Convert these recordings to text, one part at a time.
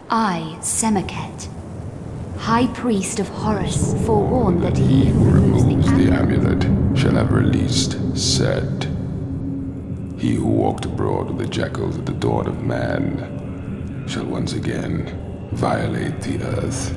I, Semiket, High Priest of Horus, forewarn that he who removes the amulet shall have released Set. He who walked abroad with the jackals at the dawn of man shall once again violate the earth.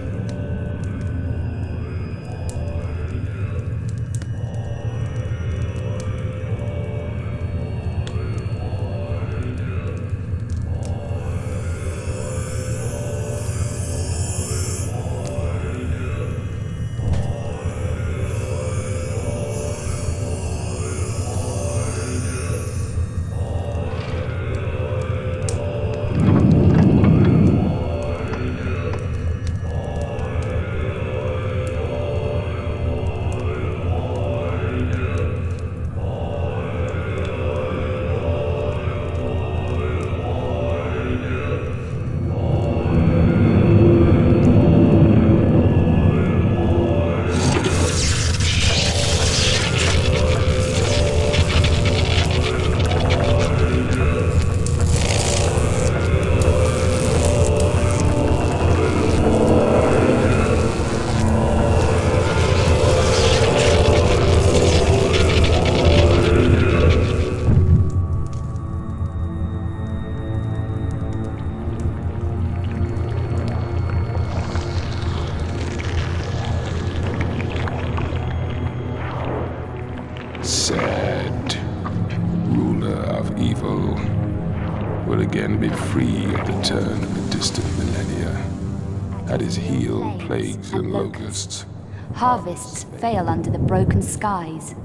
Set, ruler of evil, will again be free at the turn of the distant millennia. At his heel, plagues and locusts. Harvests fail under the broken skies.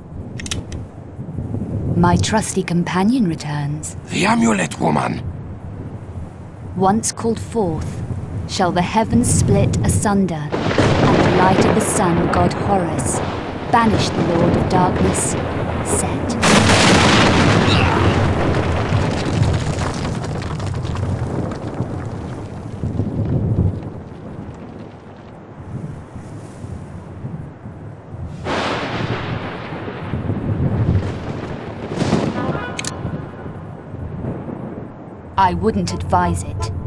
My trusty companion returns. The amulet, woman! Once called forth, shall the heavens split asunder, and the light of the sun, god Horus, banish the Lord of Darkness, Set. I wouldn't advise it.